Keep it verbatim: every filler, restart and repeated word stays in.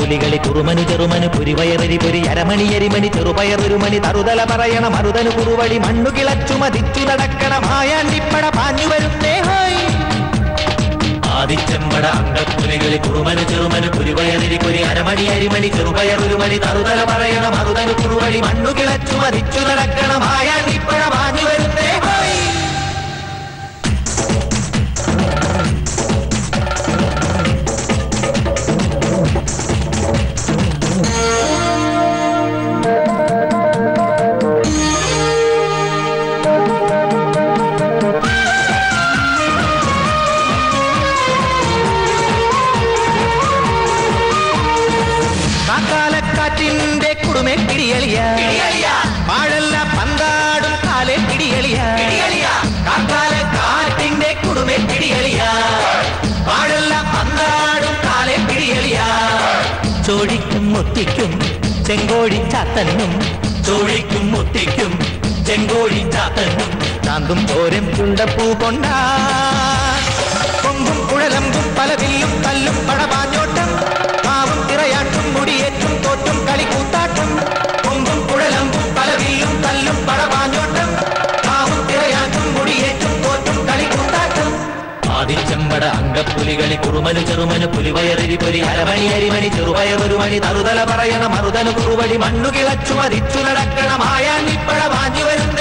അങ്കപ്പുലികളി കുറുമനു ചെറുമനു പുരിവയറി പുരി അരമണി എരിമണി ചെറുപയറുമണി തറുതല പറയണ മറുതനു കുറുവഴി മണ്ണു കിളച്ചു മതിച്ചു നടക്കണ മായാണ്ടിപ്പട പാഞ്ഞു വരുന്നേ ഹോയ്. ആദിച്ചമ്പട അങ്കപ്പുലികളി കുറുമനു ചെറുമനു പുരിവയറി പുരി അരമണി അരിമണി ചെറുപയറുമണി തറുതല പറയണ മറുതനു കുറുവഴി മണ്ണു കിളച്ചു മതിച്ചു നടക്കണ മായാണ്ടിപ്പട പാഞ്ഞു വരുന്നേ ഹോയ്. കാക്കാലക്കാറ്റിന്റെ കുടുമെ കിടിയളിയ വാഴല്ല പന്താടും കാലെ കിടിയളിയ കാക്കാലക്കാറ്റിന്റെ കുടുമെ കിടിയളിയ വാഴല്ല പന്താടും കാലെ കിടിയളിയ ചോഴിക്കും മുത്തിക്കും ചെങ്കോഴി ചാത്തനും ചോഴിക്കും മുത്തിക്കും ചെങ്കോഴി ചാത്തനും ചാന്തും ചോരം ചുണ്ടപ്പൂ കൊണ്ടാ കൊമ്പും കുഴലമ്പും പലവില്ലും കല്ലും പടപാഞ്ഞോട്ടം കാവും തിറയാട്ടും മുടിയേറ്റും തോറ്റും കളിക്കൂത്താട്ടം കൊമ്പും കുഴലമ്പും പലവില്ലും കല്ലും പടപാഞ്ഞോട്ടം കാവും തിറയാട്ടും മുടിയേറ്റും തോറ്റും കളിക്കൂത്താട്ടം. ആദിച്ചമ്പട അങ്കപ്പുലികളി കുറുമനു ചെറുമനു പുലിവയറി പുലി അരമണി അരിമണി ചെറുപയറുമണി തറുതല പറയണ മറുതനു കുറുവഴി മണ്ണു കിളച്ചു മതിച്ചു നടക്കണ മായാണ്ടിപ്പട പാഞ്ഞു വരുന്ന